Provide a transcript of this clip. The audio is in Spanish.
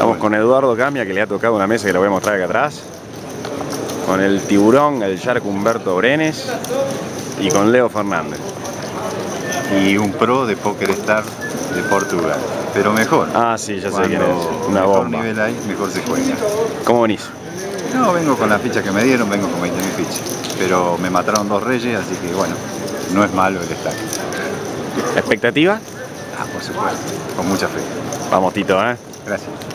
Estamos con Eduardo Camia, que le ha tocado una mesa que la voy a mostrar acá atrás. Con el tiburón, el Shark Humberto Brenes. Y con Leo Fernández. Y un pro de PokerStars de Portugal, pero mejor. Ah, sí, ya sé quién es. Una mejor bomba. nivel hay, mejor se juega. ¿Cómo venís? No, vengo con las fichas que me dieron, vengo con 20.000 fichas. Pero me mataron 2 reyes, así que bueno, no es malo el stack. ¿Expectativa? Ah, por supuesto, con mucha fe. Vamos, Tito, ¿eh? Gracias.